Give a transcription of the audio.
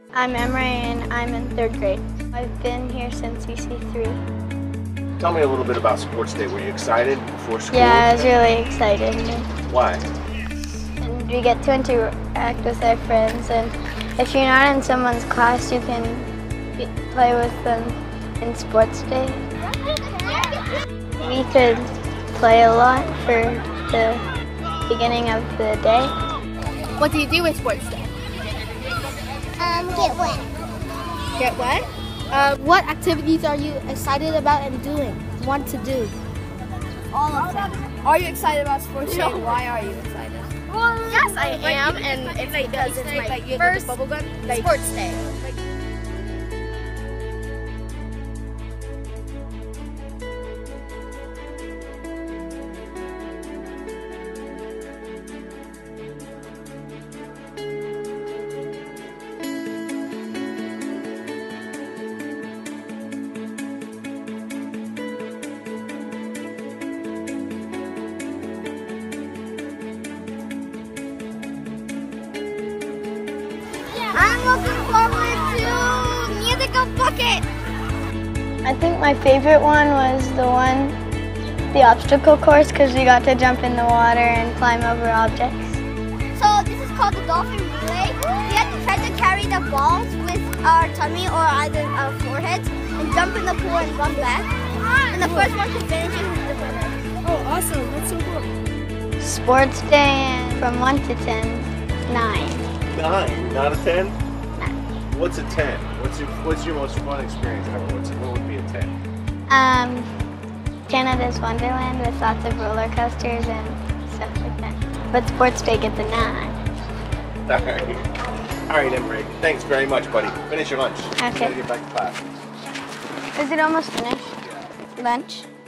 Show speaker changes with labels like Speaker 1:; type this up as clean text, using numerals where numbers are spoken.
Speaker 1: I'm Emery and I'm in 3rd grade. I've been here since EC3.
Speaker 2: Tell me a little bit about Sports Day. Were you excited before school?
Speaker 1: Yeah, I was really excited.
Speaker 2: Why?
Speaker 1: And we get to interact with our friends, and if you're not in someone's class, you can play with them in Sports Day. We could play a lot for the beginning of the day.
Speaker 3: What do you do with Sports Day?
Speaker 4: Get wet.
Speaker 3: Get wet? What activities are you excited about and want to do?
Speaker 4: All of them.
Speaker 3: Are you excited about Sports Day? Why are you excited?
Speaker 5: Yes, I am, and it's because it's my first Sports Day.
Speaker 4: I'm looking forward to Musical Bucket.
Speaker 1: I think my favorite one was the obstacle course, because we got to jump in the water and climb over objects.
Speaker 4: So this is called the dolphin relay. We have to try to carry the balls with our tummy or either our foreheads and jump in the pool and run back. And the first one to finish it is the winner.
Speaker 3: Oh, awesome. That's so cool.
Speaker 1: Sports Day from 1 to 10, 9.
Speaker 2: 9, not a 10?
Speaker 1: 9.
Speaker 2: What's a 10? What's your most fun experience ever? What would be a 10?
Speaker 1: Canada's Wonderland with lots of roller coasters and stuff like that. But Sports Day gets a 9.
Speaker 2: All right, Emery. Thanks very much, buddy. Finish your lunch.
Speaker 1: Okay.
Speaker 2: Gotta get back to class.
Speaker 1: Is it almost finished? Lunch?